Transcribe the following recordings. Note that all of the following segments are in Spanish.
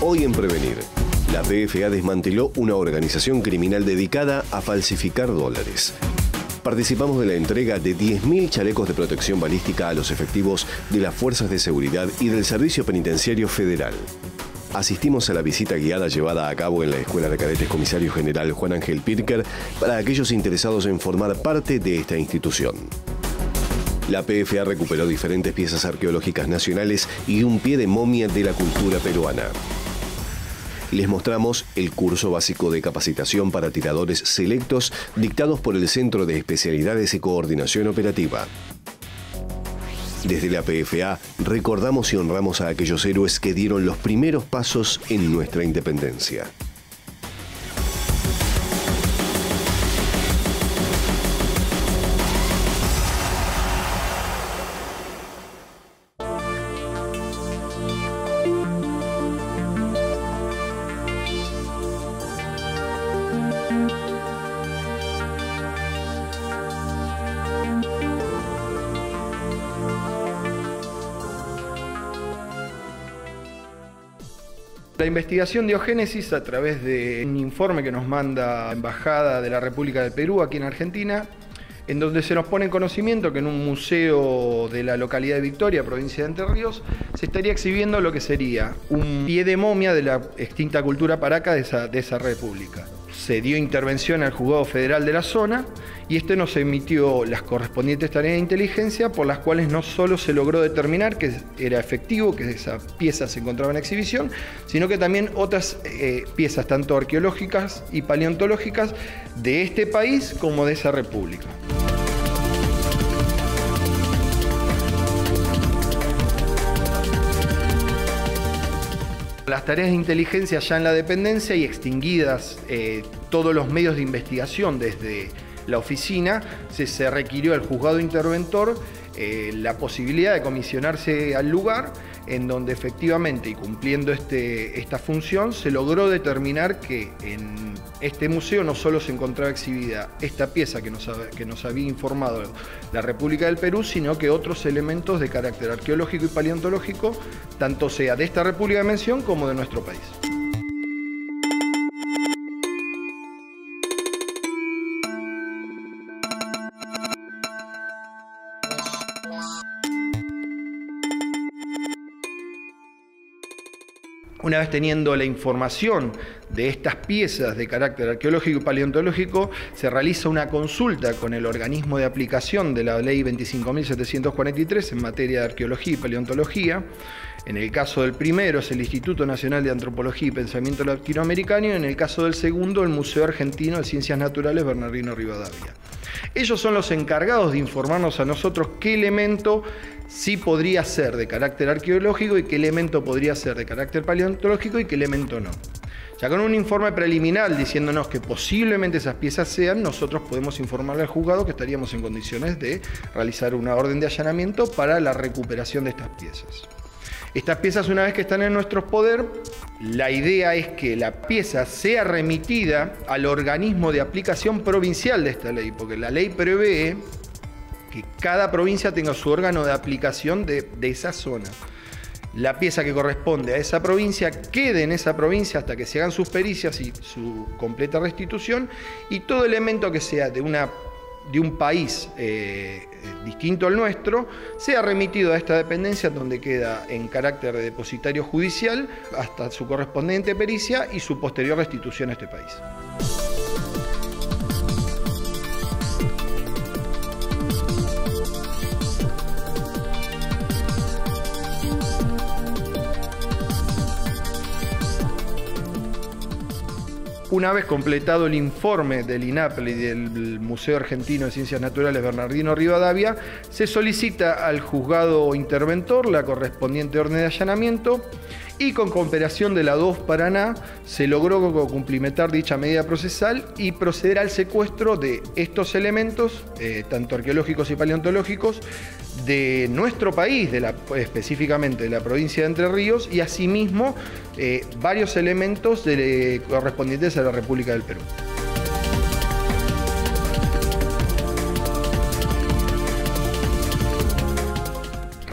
Hoy en Prevenir, la PFA desmanteló una organización criminal dedicada a falsificar dólares. Participamos de la entrega de 10.000 chalecos de protección balística a los efectivos de las Fuerzas de Seguridad y del Servicio Penitenciario Federal. Asistimos a la visita guiada llevada a cabo en la Escuela de Cadetes Comisario General Juan Ángel Pirker para aquellos interesados en formar parte de esta institución. La PFA recuperó diferentes piezas arqueológicas nacionales y un pie de momia de la cultura peruana. Les mostramos el curso básico de capacitación para tiradores selectos dictados por el Centro de Especialidades y Coordinación Operativa. Desde la PFA recordamos y honramos a aquellos héroes que dieron los primeros pasos en nuestra independencia. La investigación Diogénesis, a través de un informe que nos manda la Embajada de la República del Perú aquí en Argentina, en donde se nos pone en conocimiento que en un museo de la localidad de Victoria, provincia de Entre Ríos, se estaría exhibiendo lo que sería un pie de momia de la extinta cultura paraca de esa república. Se dio intervención al juzgado federal de la zona y este nos emitió las correspondientes tareas de inteligencia, por las cuales no solo se logró determinar que era efectivo, que esa pieza se encontraba en exhibición, sino que también otras piezas, tanto arqueológicas y paleontológicas, de este país como de esa república. Las tareas de inteligencia ya en la dependencia y extinguidas todos los medios de investigación desde la oficina, se requirió al juzgado interventor la posibilidad de comisionarse al lugar, en donde efectivamente, y cumpliendo esta función, se logró determinar que en este museo no solo se encontraba exhibida esta pieza que nos había informado la República del Perú, sino que otros elementos de carácter arqueológico y paleontológico, tanto sea de esta República de mención como de nuestro país. Una vez teniendo la información de estas piezas de carácter arqueológico y paleontológico, se realiza una consulta con el organismo de aplicación de la Ley 25.743 en materia de arqueología y paleontología. En el caso del primero es el Instituto Nacional de Antropología y Pensamiento Latinoamericano, y en el caso del segundo el Museo Argentino de Ciencias Naturales Bernardino Rivadavia. Ellos son los encargados de informarnos a nosotros qué elemento sí podría ser de carácter arqueológico y qué elemento podría ser de carácter paleontológico y qué elemento no. Ya con un informe preliminar diciéndonos que posiblemente esas piezas sean, nosotros podemos informarle al juzgado que estaríamos en condiciones de realizar una orden de allanamiento para la recuperación de estas piezas. Estas piezas, una vez que están en nuestro poder, la idea es que la pieza sea remitida al organismo de aplicación provincial de esta ley, porque la ley prevé que cada provincia tenga su órgano de aplicación de esa zona. La pieza que corresponde a esa provincia quede en esa provincia hasta que se hagan sus pericias y su completa restitución, y todo elemento que sea de un país distinto al nuestro sea remitido a esta dependencia, donde queda en carácter de depositario judicial hasta su correspondiente pericia y su posterior restitución a este país. Una vez completado el informe del INAPL y del Museo Argentino de Ciencias Naturales Bernardino Rivadavia, se solicita al juzgado interventor la correspondiente orden de allanamiento, y con cooperación de la DOF Paraná se logró cumplimentar dicha medida procesal y proceder al secuestro de estos elementos, tanto arqueológicos y paleontológicos, de nuestro país, específicamente de la provincia de Entre Ríos, y asimismo varios elementos correspondientes a la República del Perú.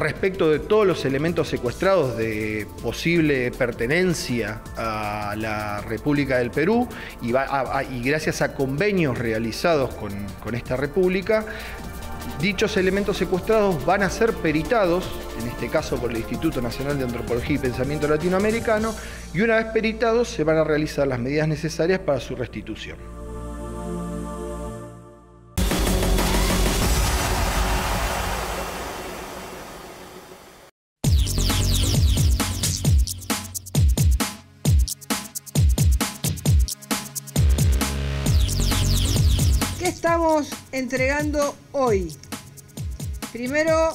respecto de todos los elementos secuestrados de posible pertenencia a la República del Perú y gracias a convenios realizados con esta república, dichos elementos secuestrados van a ser peritados, en este caso por el Instituto Nacional de Antropología y Pensamiento Latinoamericano, y una vez peritados se van a realizar las medidas necesarias para su restitución. ¿Qué estamos entregando hoy? Primero,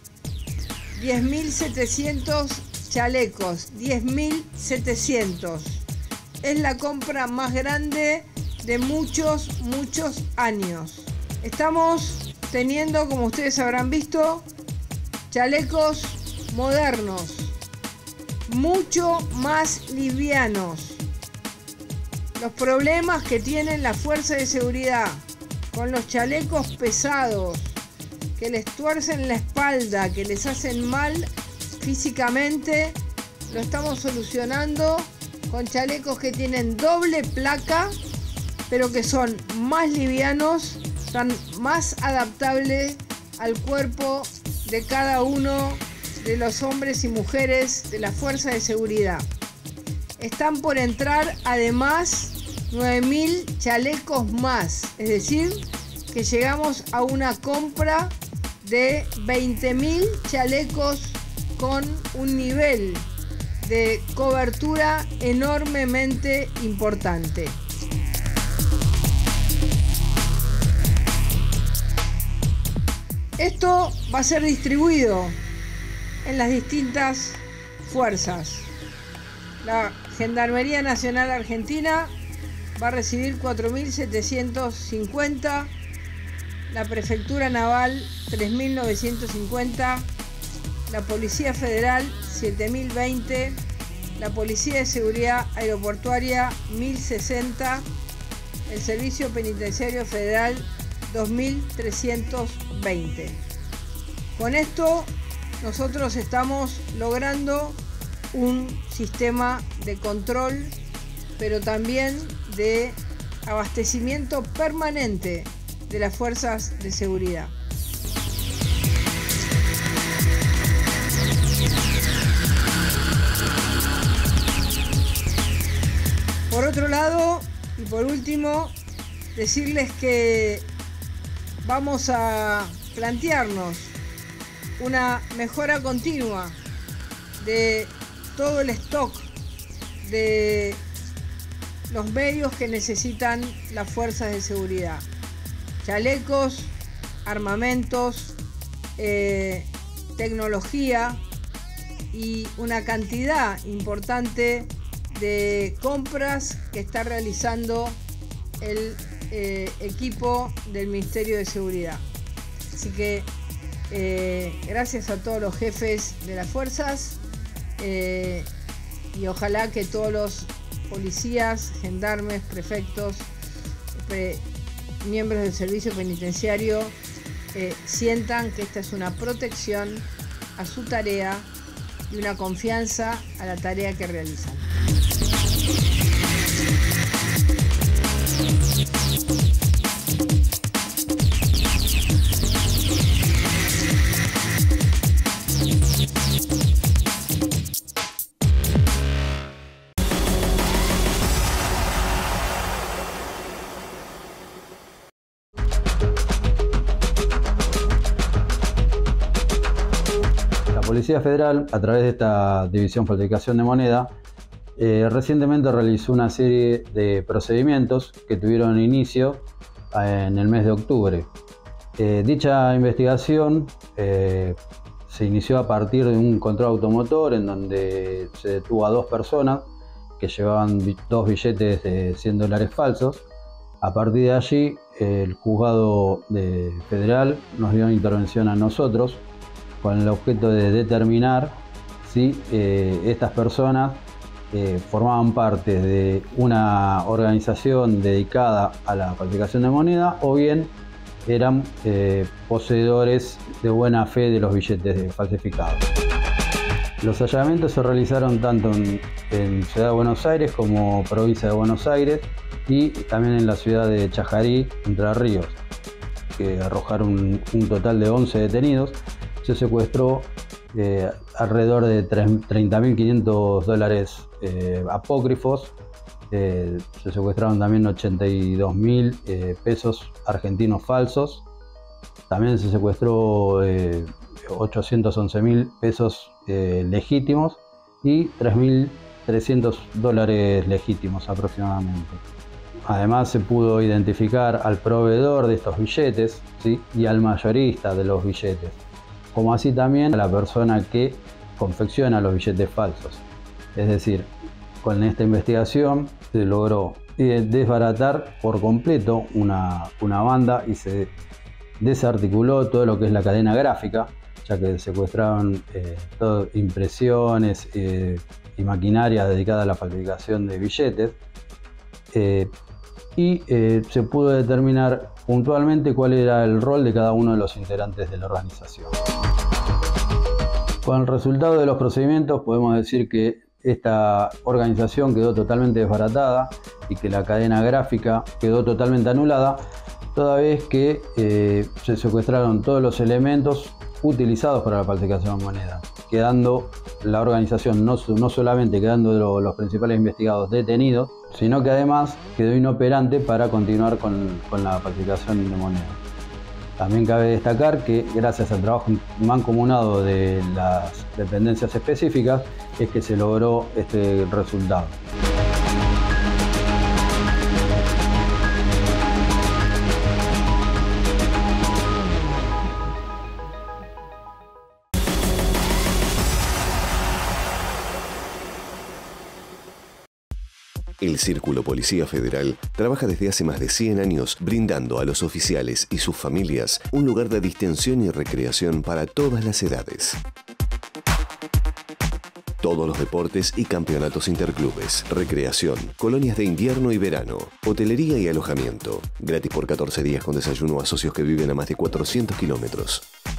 10.700 chalecos, 10.700. Es la compra más grande de muchos años. Estamos teniendo, como ustedes habrán visto, chalecos modernos, mucho más livianos. Los problemas que tienen las fuerzas de seguridad con los chalecos pesados, que les tuercen la espalda, que les hacen mal físicamente, lo estamos solucionando con chalecos que tienen doble placa, pero que son más livianos, están más adaptables al cuerpo de cada uno de los hombres y mujeres de las fuerzas de seguridad. Están por entrar además 9.000 chalecos más, es decir, que llegamos a una compra de 20.000 chalecos con un nivel de cobertura enormemente importante. Esto va a ser distribuido en las distintas fuerzas. La Gendarmería Nacional Argentina va a recibir 4.750, la Prefectura Naval 3.950, la Policía Federal 7.020, la Policía de Seguridad Aeroportuaria 1.060, el Servicio Penitenciario Federal 2.320. Con esto nosotros estamos logrando un sistema de control, pero también de abastecimiento permanente de las fuerzas de seguridad. Por otro lado, y por último, decirles que vamos a plantearnos una mejora continua de todo el stock de los medios que necesitan las fuerzas de seguridad. Chalecos, armamentos, tecnología y una cantidad importante de compras que está realizando el equipo del Ministerio de Seguridad. Así que gracias a todos los jefes de las fuerzas y ojalá que todos los policías, gendarmes, prefectos, miembros del servicio penitenciario sientan que esta es una protección a su tarea y una confianza a la tarea que realizan. La Policía Federal, a través de esta División Falsificación de Moneda, recientemente realizó una serie de procedimientos que tuvieron inicio en el mes de octubre. Dicha investigación se inició a partir de un control automotor en donde se detuvo a 2 personas que llevaban 2 billetes de $100 falsos. A partir de allí, el juzgado federal nos dio una intervención a nosotros con el objeto de determinar si estas personas formaban parte de una organización dedicada a la falsificación de moneda o bien eran poseedores de buena fe de los billetes falsificados. Los allanamientos se realizaron tanto en Ciudad de Buenos Aires como provincia de Buenos Aires y también en la ciudad de Chajarí, Entre Ríos, que arrojaron un total de 11 detenidos. Se secuestró alrededor de $30.500 apócrifos. Se secuestraron también 82.000 pesos argentinos falsos. También se secuestró 811.000 pesos legítimos y $3.300 legítimos aproximadamente. Además se pudo identificar al proveedor de estos billetes, ¿sí?, y al mayorista de los billetes, como así también a la persona que confecciona los billetes falsos. Es decir, con esta investigación se logró desbaratar por completo una banda y se desarticuló todo lo que es la cadena gráfica, ya que secuestraron impresiones y maquinaria dedicada a la falsificación de billetes. Se pudo determinar puntualmente cuál era el rol de cada uno de los integrantes de la organización. Con el resultado de los procedimientos podemos decir que esta organización quedó totalmente desbaratada y que la cadena gráfica quedó totalmente anulada, toda vez que se secuestraron todos los elementos utilizados para la falsificación de moneda, quedando la organización no solamente quedando los principales investigados detenidos, sino que además quedó inoperante para continuar con la falsificación de moneda. También cabe destacar que gracias al trabajo mancomunado de las dependencias específicas es que se logró este resultado. El Círculo Policía Federal trabaja desde hace más de 100 años brindando a los oficiales y sus familias un lugar de distensión y recreación para todas las edades. Todos los deportes y campeonatos interclubes, recreación, colonias de invierno y verano, hotelería y alojamiento. Gratis por 14 días con desayuno a socios que viven a más de 400 kilómetros.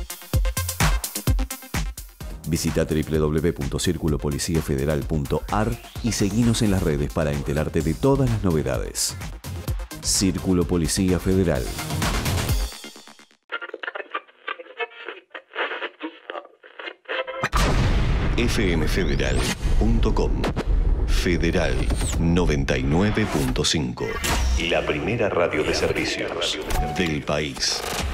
Visita www.circulopoliciafederal.ar y seguinos en las redes para enterarte de todas las novedades. Círculo Policía Federal. fmfederal.com. Federal 99.5. La primera radio de servicios del país.